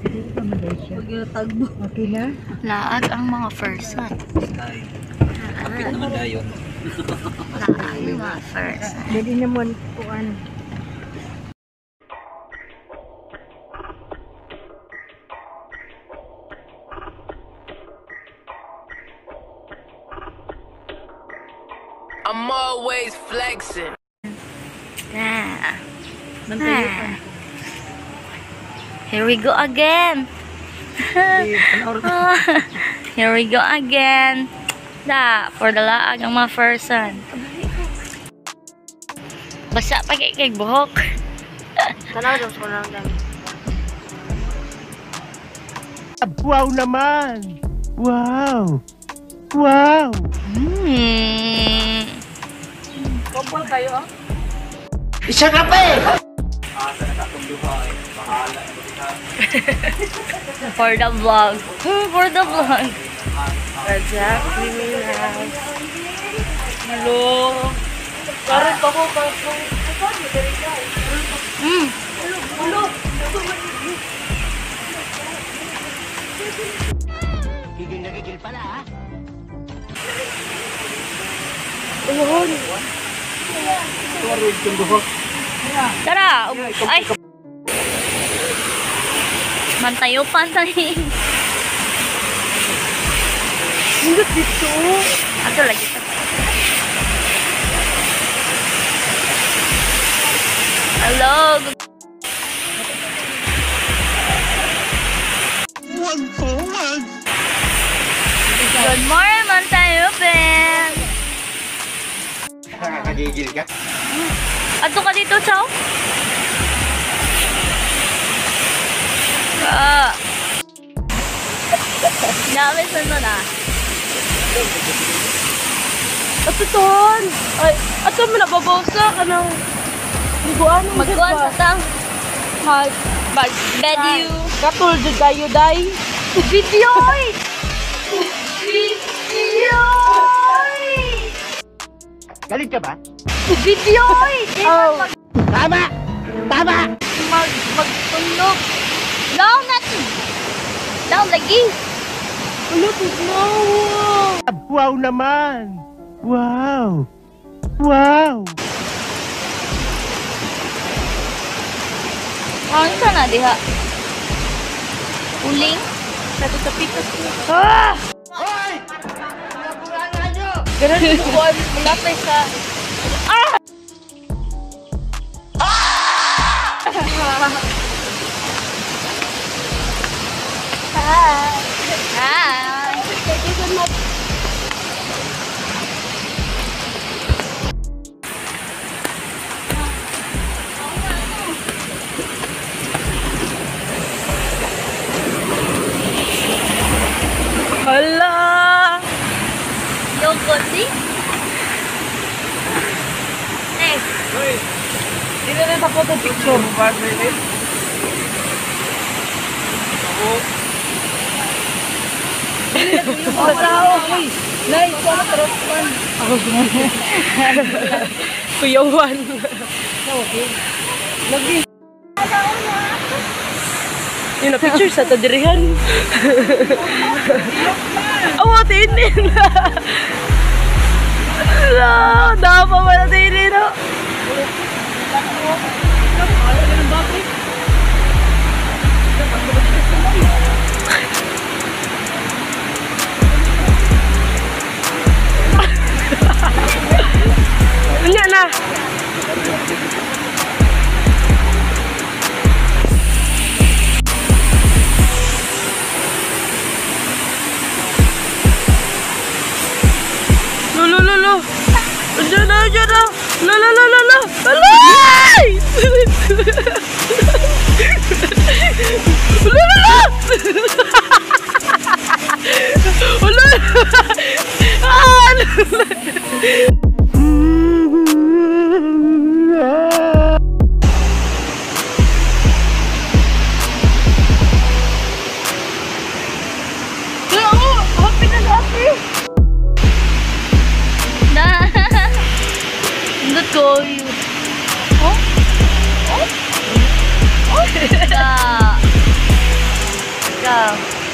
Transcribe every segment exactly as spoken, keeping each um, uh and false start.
Tagbo. Okay na? Laag ang mga first one. Kapit naman dayon. Laag ang mga first one. Dali naman kuan. I'm always flexing. Ah. Ah. Here we go again. Here we go again. Da, for the laag ang mga first one. Basa pa kay kay buhok. Tanaw daw ko lang dami. Wow naman! Wow! Wow! Hmm. Kumpol kayo ah? Isa ka pa eh! For the vlog. For the vlog. Rajak, Criminal. Hello. Karon pa ko pa ko. Hmm. Hello. Gigil na gigil pala ha? Ayun. Tara. Ay. Mantayo pa sa Hindi dito. Ato lagi ta. Hello. One for one! Good morning, Mantayo Pen. Nakakagigil ka? Ato ka dito, Chow? Ah. Dami sa na. Ato ton. Ay, ato mo nababawsa ka ng liguan. Magkuhan sa tang. Mag Bag bed you. katul jud kayo day. Video oy. Video oy. Galit ka ba? Video oy. Oh. Tama! Tama! Mag magtulog. Long natin. Long lagi. Ulo tignaw. Wow naman! Wow! Wow! Ang isa na diha. Uling. Nagtapikas ko. Ah! Hoy! Nakulangan nyo! Ganun yung buwan. Malapay sa... Ah! Hi. Hi. Hala! Yung kundi. Eh, Uy! Hindi na rin ako itong picture. Ba, Brilin? Ako. Ako na ako. Uy! Nice! Ako trotman. Ako Kuyawan. Okay. Lagi. Yung na-picture sa tadirihan. Awa, tinin na. No, dapat pa na tinin na. Ano na? Lo, lo, lo, lo. Diyan na, diyan na. Lo, lo, lo, lo, lo. Alay! Lo, lo, lo. Lo, lo. Ah, lo, lo. Go you. Oh? Oh? Oh? Ah.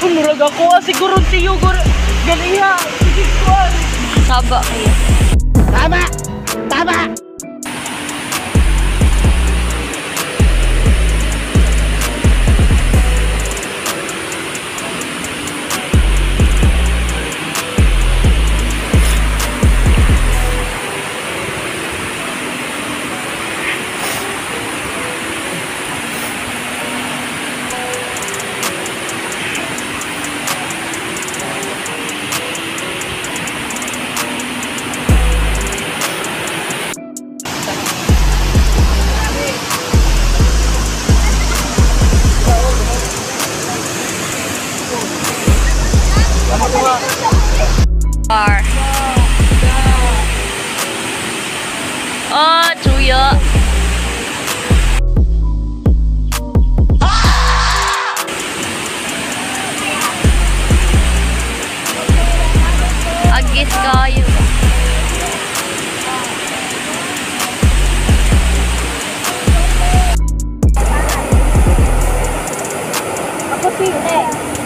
Murag ako ah, siguro tiyo guro. Ganiha, sige ko. Saba kayo. Tama! Tama! Bar. Oh, cuyo. Agis kayo. Ako pili.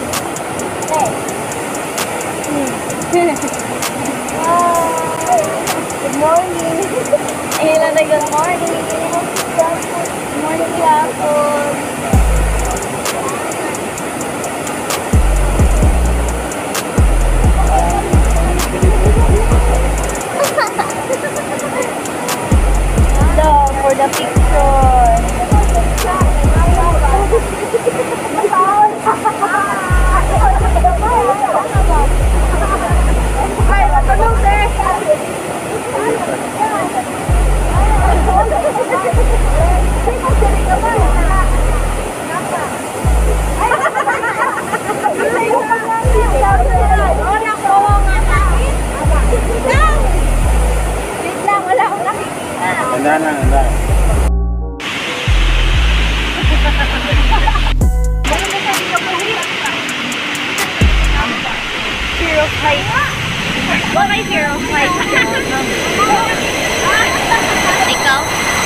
Good morning. Hello na good morning. Good morning yapon. So, for the picture. Ay, matulog eh. Handa na, handa. Hero fight. What my hero fight? Ikaw?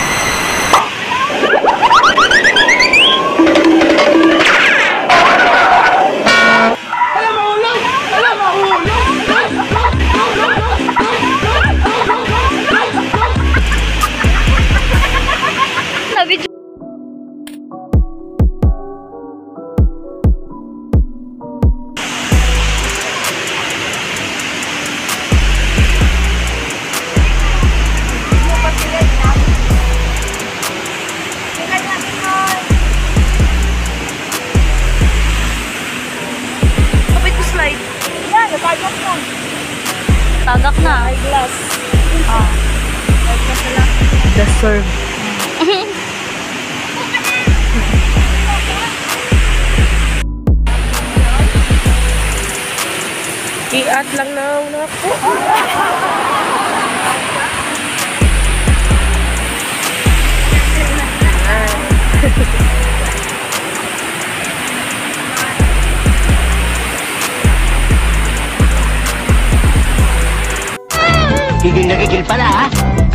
Sabi tagak na. Glass. Ah. The serve. Iat lang na ako. Gigil na gigil pala, ha?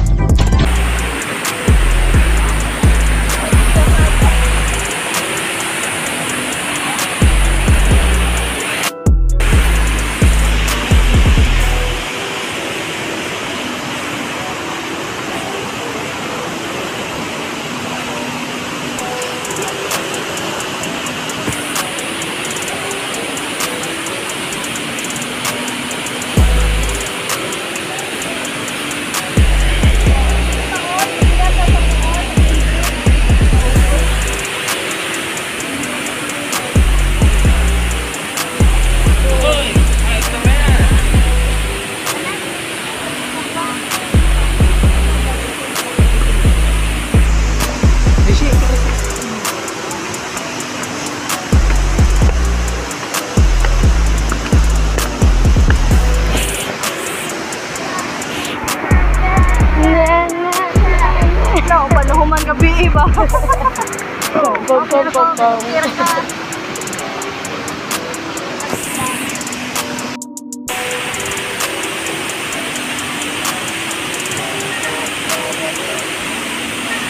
Panahuman gabi iba. Bom bom bom bom bom.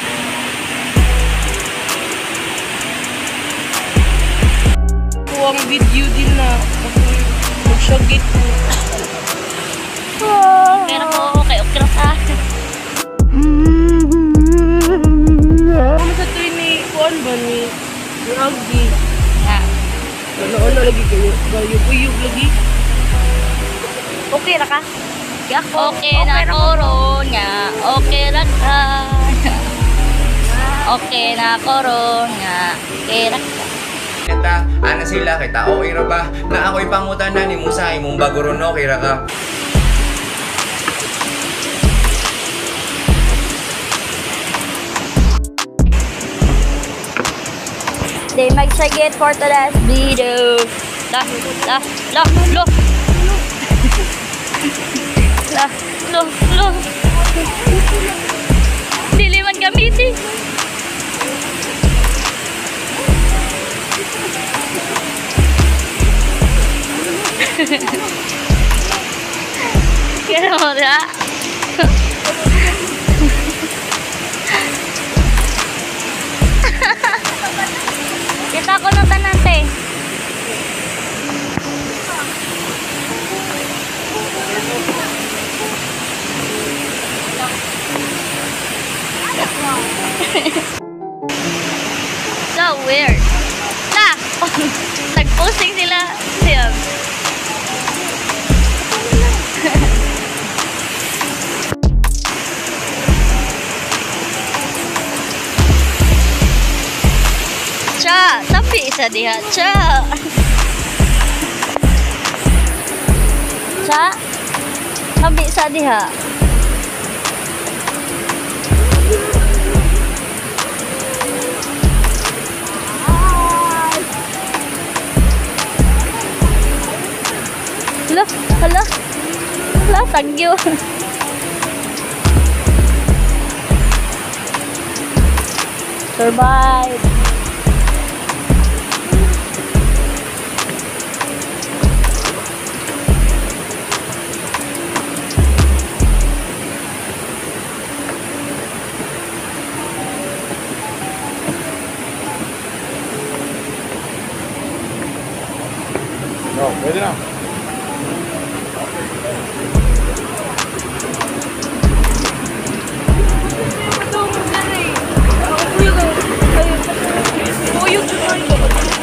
Kuwang video din na. Magsagit ko. Pero ko, okay, okay lang ka. Ano sa tuwi ni Kuan ba ni ni Agdi? Nga. Ano-ano lagi kayo? Gayog-uyog lagi. Okay ra ka? Okay na koron nga. Okay ra ka. Okay na koron nga. Okay ra ka. Kita, ana sila kita o ira ba na ako'y pangutan na ni Musa imong bago ron okay ra ka. They magsagit for today's video. Lah, lah, lah, lo. Lah, lo, lo. Diliman kami sih. Kaya mo na. Kita ko ng tanante. So weird. Na! Nag-posting sila. Siya. Cha, tapi isa diha. Cha. Cha. Tapi isa diha. Hala, hala. Hala, tagyo. Survive. No, pwede na. Uyog sa tayo.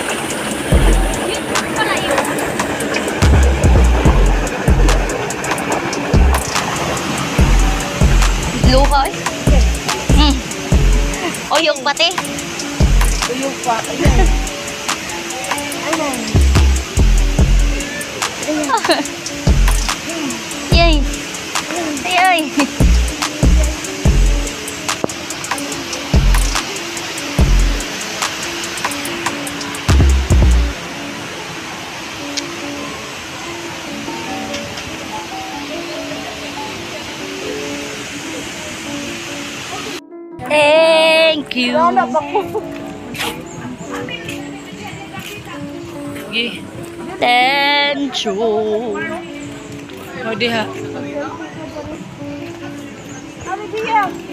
Luha eh. Hmm. Oyong pati. Uyog pa. Ayan. Ayan. Yay. Yay. Thank you. Gi. Thank you. O diha. Ano diya?